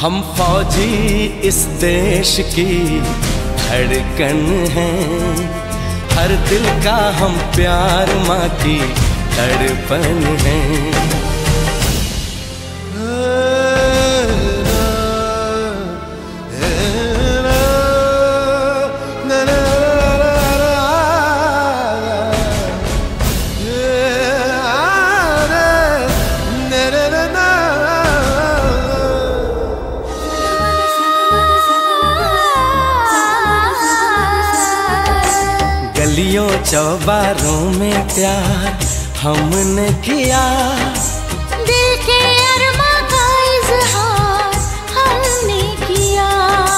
हम फौजी इस देश की धड़कन हैं, हर दिल का हम प्यार माँ की तड़पन हैं। गलियों चौबारों में प्यार हमने किया, दिल के अरमां का इज़हार हमने किया।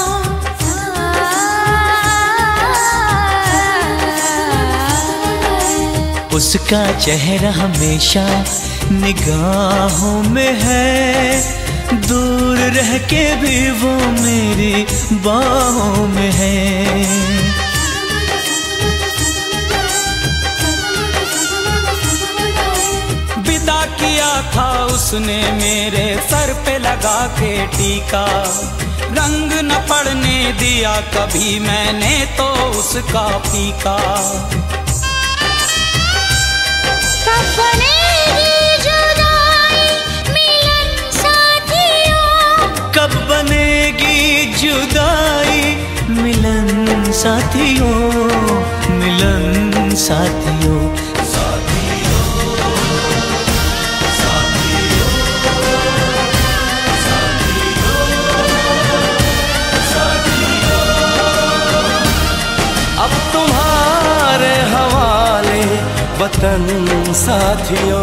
उसका चेहरा हमेशा निगाहों में है, दूर रह के भी वो मेरी बाहों में है। विदा किया था उसने मेरे सर पे लगा के टीका, रंग न पड़ने दिया कभी मैंने तो उसका फीका। कब बनेगी जुदाई मिलन साथियों, कब बनेगी जुदाई मिलन साथियों, मिलन साथियों। अब तुम्हारे हवाले वतन साथियों।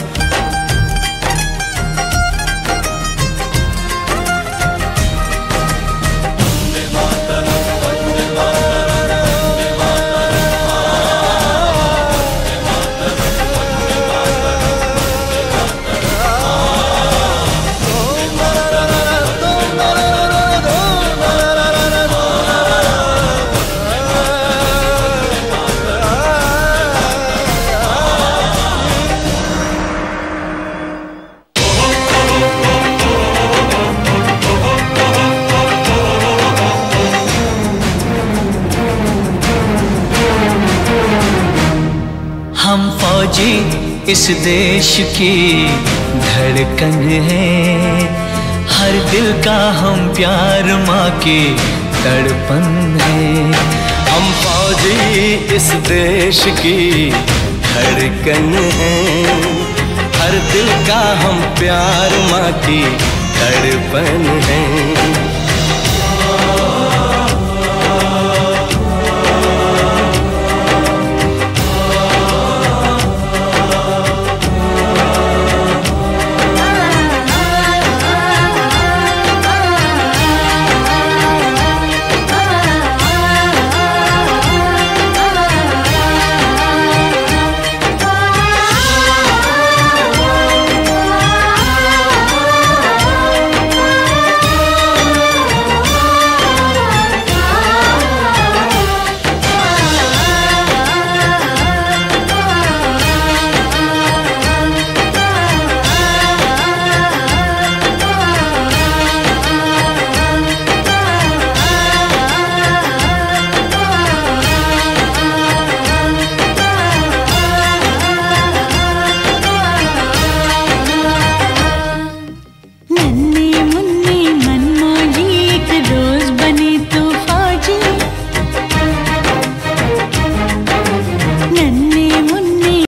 हम फौजी इस देश की धड़कन हैं, हर दिल का हम प्यार माँ की तड़पन है। हम फौजी इस देश की धड़कन हैं, हर दिल का हम प्यार माँ की तड़पन हैं।